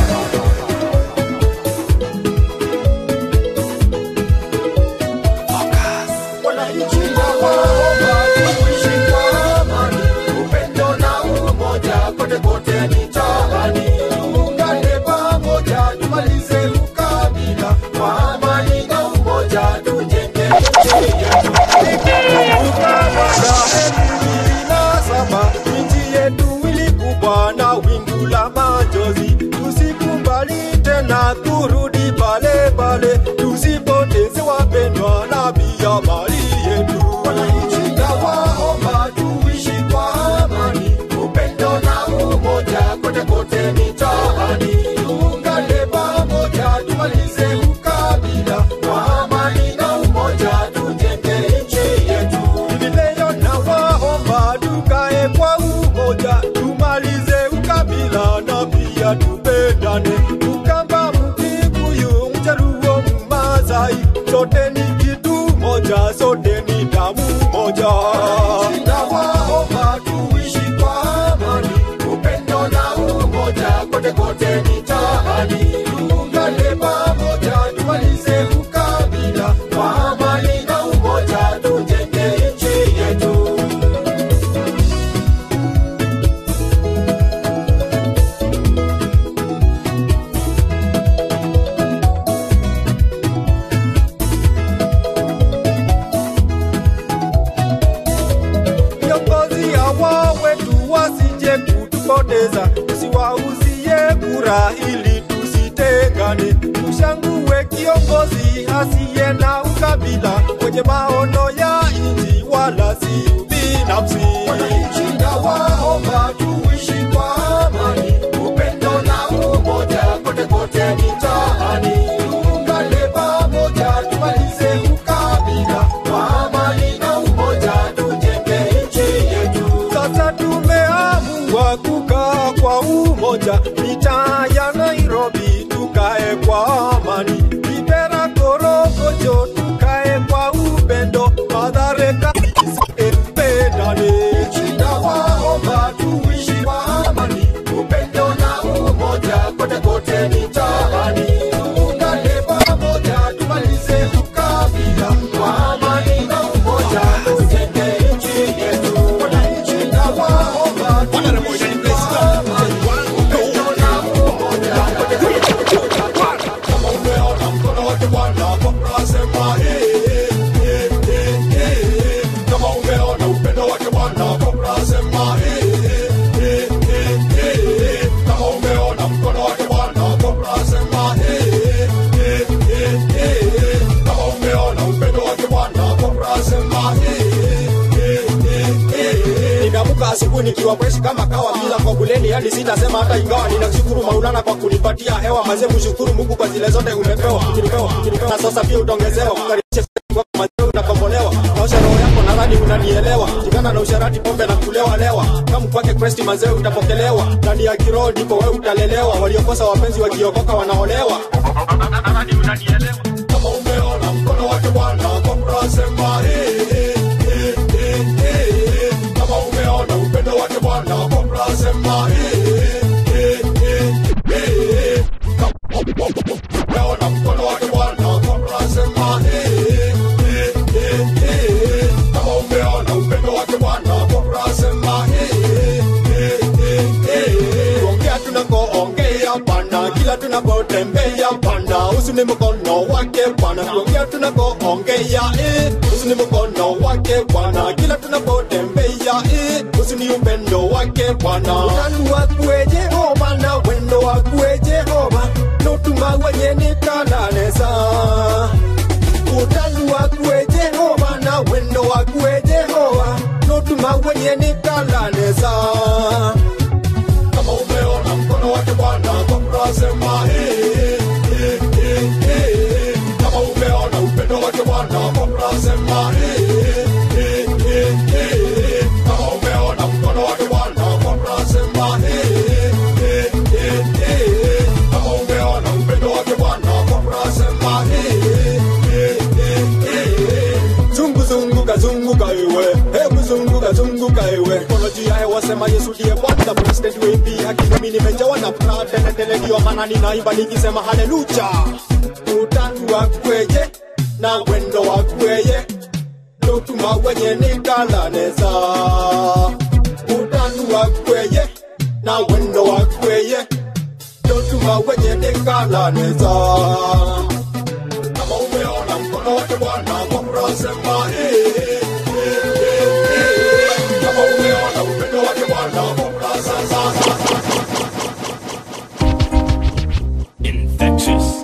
Turudi pale pale, tusipoteze wapendwa na pia mali yetu. Wananchi na waomba tuishi kwa amani, upendo na umoja kote kote mitaani. Tuungane pamoja tumalize ukabila, kwa amani na umoja tujenge nchi yetu. Hivi leo na waomba tukae kwa umoja, tumalize ukabila na pia tupendane. Sote ni kitu moja, sote ni damu moja. Tunawaomba tuishi kwa amani, upendo na umoja kote kote mitaani. Tuungane pamoja tumalize ukabila, kwa amani na umoja tujenge nchi yetu. Tusiwauzie kura ili tusitengane. Tushangue kiongozi asiye na ukabila, kwenye maono ya nchi wala si ubinafsi. Wananchi na waomba tuishi kwa amani, upendo na umoja kote kote mitaani. Tuungane pamoja tumalize ukabila, kwa amani na umoja tujenge nchi yetu. Sasa tumeamua kukaa kwa umoja, mitaa ya Nairobi tukae kwa amani. Kibera, Korogo wake Bwana Bwana sema eh eh eh eh. Kama umeona upendo wake Bwana Bwana sema eh eh eh eh. Kama umeona mkono wake Bwana Bwana sema eh eh eh eh. Kama umeona upendo wake Bwana Bwana sema eh eh eh eh. Ninaamka asubuhi nikiwa fresh kama kawa bila kwa buleni, hadi sitasema hata ingawa ninashukuru Maulana kwa kunipatia hewa. Mazee mshukuru Mungu kwa zile zote umepewa, umepewa, umepewa. Na sasa pia utaongezewa, kukaribisha kwa mazee unakombolewa. Naosha roho yako nadhani unanielewa. Jikana na usharati, pombe na kulewa lewa. Kama kwake Kristo mazee utapokelewa. Ndani ya kiroho ndipo wewe utalelewa. Waliokosa wapenzi wakiokoka wanaolewa. Nadhani unanielewa. Kama umeona mkono wake Bwana Bwana sema eh eh eh eh. Kama umeona upendo wake Bwana Bwana sema eh eh eh eh. Umeona mkono wake Bwana Bwana sema eh eh eh eh. Kama umeona upendo wake Bwana Bwana sema eh eh eh eh. Ongea tunakoongea Bwana, kila tunapotembea Bwana, usini mkono wake Bwana. Ongea tunakoongea eh, usini mkono wake Bwana, kila tunapotembea eh, usini upendo wake Bwana. Utanu wakwe Jehova na wendo wakwe Jehova, notuma wenye nikalaneza. Utanu wakwe Jehova na wendo wakwe Jehova, notuma wenye nikalaneza. Kama umeona mkono wake Bwana Bwana sema eh eh eh eh. Kama umeona upendo wake Bwana Bwana sema eh eh eh eh. Kama umeona mkono wake Bwana Bwana sema eh eh eh eh. Kama umeona upendo wake Bwana Bwana sema eh eh eh eh. Zungu zunguka zunguka iwe, hebu zunguka zunguka iwe. Kono juu ya hewa sema Yesu ndiye Bwana, president wepi. Hakika mimi nimejawa na furaha tele tele, ndio maana ninaimba nikisema haleluya. Utatu wakweje na wendo wakweye, notuma wenye nikalaneza. Utatu wakweye na wendo wakweye, notuma wenye nikalaneza. Kama umeona mkono wake Bwana Bwana sema eh eh eh eh. Kama umeona upendo wake Bwana Bwana sema infectious.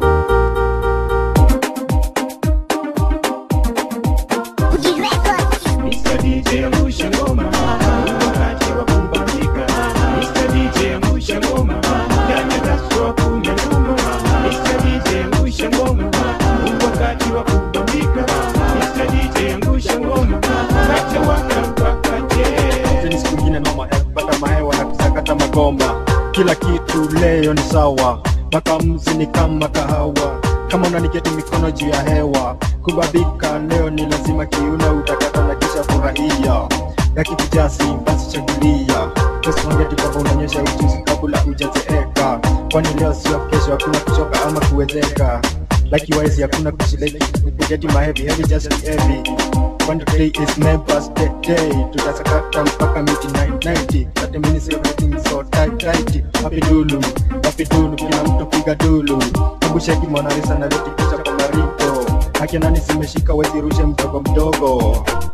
mister D J angusha ngoma wakati wa kumbandika. mister D J angusha ngoma ndani ya stroke ya nyuma. mister D J angusha ngoma wakati wa kumbandika. mister D J angusha ngoma wakati wa kumbandika. Siku nyingine noma ya kupata mahewa na kusakata magomba. Kila kitu leo ni sawa, makamuzi ni kama kahawa. Kama unaniketi mikono juu ya hewa, kubabika leo ni lazima, kiuna utakata na kisha furahia. Ya kikijasi basi chagulia, kusongeti kwamba unanyesha ujuzi kabla hujazeeka. Kwani leo sio kesho, hakuna kuchoka ama kuwezeka. Likewise hakuna kushileki, nikujeti mahevi, heavy just be heavy. One day is my birthday day, tutasakata mpaka midnight ninety. thirty minutes everything so tight tight. Happy dulu, happy dulu, kila mtu piga dulu. Hebu sheki Mona Lisa na leti kisha kwa marito. Haki nani simeshika wezi rushe mdogo mdogo.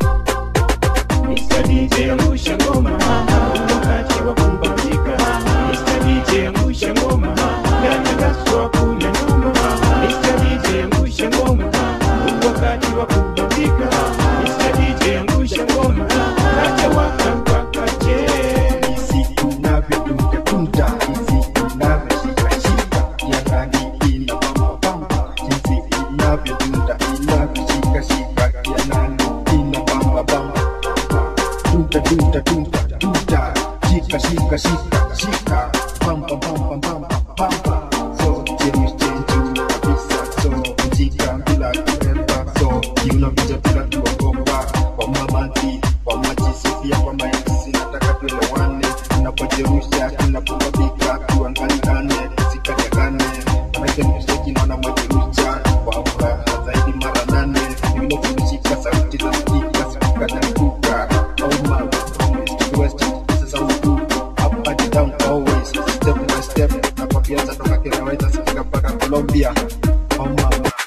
mister D J angusha ngoma wakati wa kumbandika. mister D J angusha ngoma ndani ya stroke ya nyuma. mister D J angusha ngoma wakati wa kumbandika. mister D J angusha ngoma acha wakampakaje. Isi unavyodunga tunta, isi unavyoshika shika, ya rangi ina bamba bamba. Jinsi unavyodunga inavyoshika shika, ya rangi ina bamba bamba. Tunta tunta tunta tunta, shika shika shika shika, bamba bamba bamba bamba. So change change kabisa, so mjika bila kuremba, so unavyoja bila kuogopa. Kwa mamanti, kwa majisifia, kwa maisi nataka tuelewane. Unapojerusha, unapobabika, tuangalikane, sikanyagane. Manake msheki naona majerusha, kwa ura zaidi mara nane. Vile kumeshika sauti za sikika, sikika na kuka. Oh man, from east to west, this is how we do. Up and down always, step by step. Napakianza toka Kenya, waita sikika mpaka Colombia. Oh mama.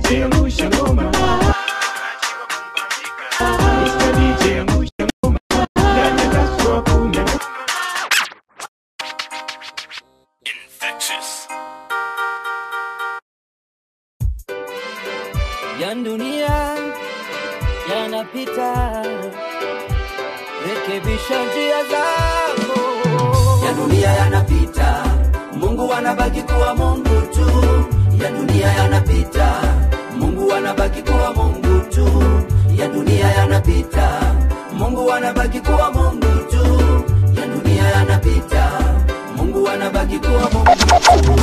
J angusha ngoma. Mister D J angusha ngoma. Ndani ya kaswa kuna Infectious. Ya dunia yanapita, rekebisha njia zako. Ya dunia yanapita, Mungu anabaki kuwa Mungu tu. Ya dunia yanapita, Mungu anabaki kuwa Mungu tu. Ya dunia yanapita, Mungu anabaki kuwa Mungu tu. Ya dunia yanapita, Mungu anabaki kuwa Mungu tu.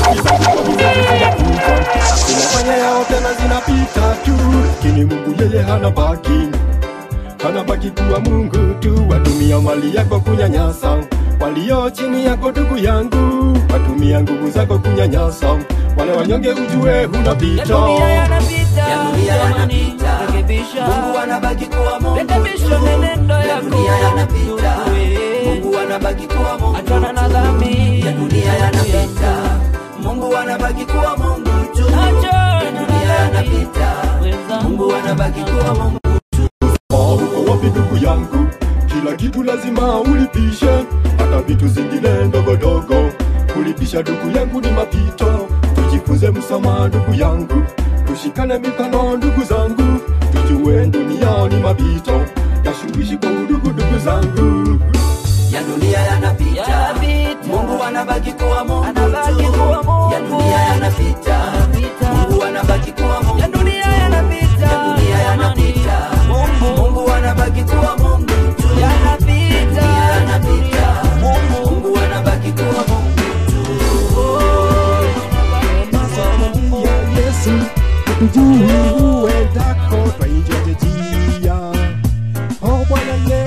Zinafanya yao tena zinapita tu, lakini Mungu yeye hanabaki, hanabaki kuwa Mungu tu. Watumia mali yako kunyanyasa walio chini yako, ndugu yangu, watumia nguvu zako kunyanyasa wale wanyonge, ujue unapita. Ya dunia yanapita, ya dunia yanapita, rekebisha, Mungu anabaki kuwa Mungu tu. rekebisha menendo yako. Ya dunia yanapita, Mungu anabaki kuwa Mungu tu. Achana na dhambi. Ya dunia yanapita, Mungu anabaki kuwa Mungu tu. Ya dunia yanapita, Mungu anabaki kuwa Mungu tu. Uko wapi ndugu yangu? Kila kitu lazima ulipishe, hata vitu zingine ndogo ndogo. Kulipisha ndugu yangu ni mapito. Tujifunze msamaha ndugu yangu, tushikane mikono ndugu zangu, tujue dunia ni mapito, nashuishi kwa ndugu ndugu zangu. Ya dunia yanapita, Mungu anabaki kuwa Mungu tu. Ya dunia yanapita, Mungu anabaki kuwa Mungu tu. Ya dunia yanapita, Mungu anabaki kuwa Mungu tu. Ya dunia yanapita, Mungu anabaki kuwa Mungu tu. Ya Yesu, hatujui uendako, twainjoje njia. Oh Bwana Yesu,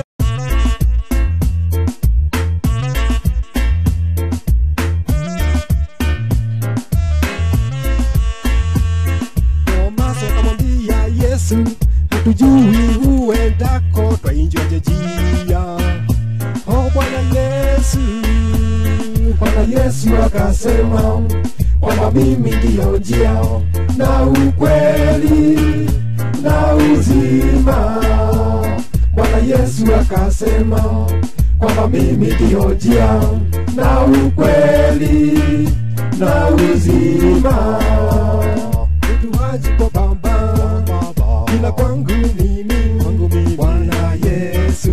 Tomaso akamwambia Yesu, hatujui uendako, twainjoje njia. Oh Bwana Yesu, Bwana Yesu akasema kwamba mimi ndiyo njia na ukweli na uzima. Bwana Yesu akasema kwamba mimi ndiyo njia na ukweli na uzima. Utuaji kwa Baba ila kwangu mimi, Bwana Yesu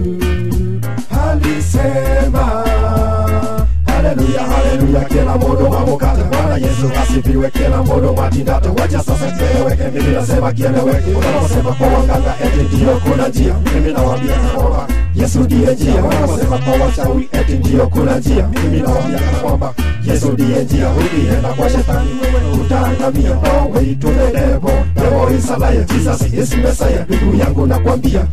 alisema. Haleluya, haleluya, kila modo mamukata. Bwana Yesu asifiwe, kila modo matindata. Wacha sasa kieleweke, mimi nasema kieleweke. Unaposema kwa waganga eti ndiyo kuna njia, mimi nawaambia kwamba Yesu ndiye njia. Unaposema kwa wachawi eti ndiyo kuna njia, mimi nawaambia kwamba Yesu ndiye njia. Ukienda kwa shetani wewe utaangamia. No way to the devil, devil is a liar, Jesus is Messiah. Ndugu yangu nakwambia,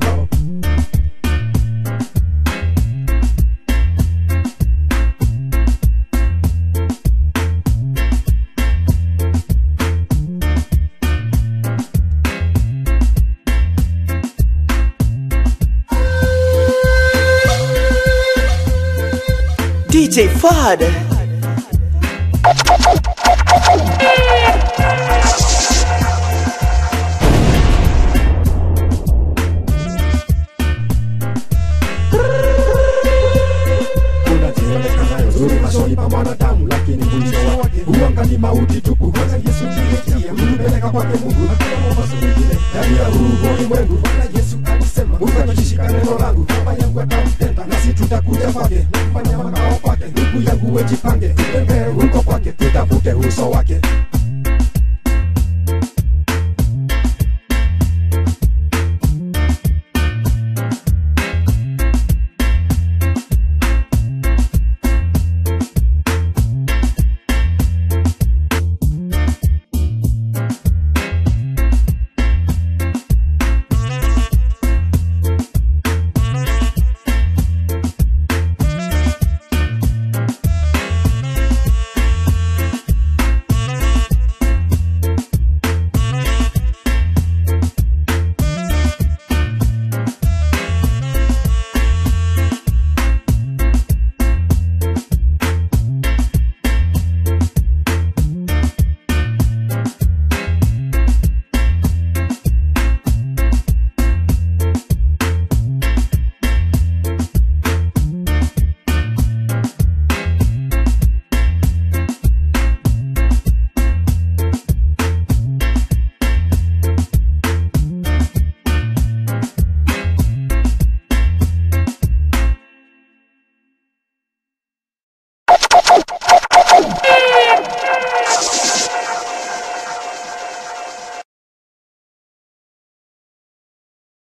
D J Fad. machoni pa mwanadamu, lakini mwisho wake huanga ni mauti tupu. Bwana Yesu ndiye kutupeleka kwake Mungu, hakuna mwokozi mwingine ndani ya huu ulimwengu. Bwana Yesu alisema, ukishika neno langu Baba yangu atakutenda, nasi tutakuja kwake na kufanya makao kwake. Ndugu yangu wejipange, tutembee huko kwake, tutafute uso wake.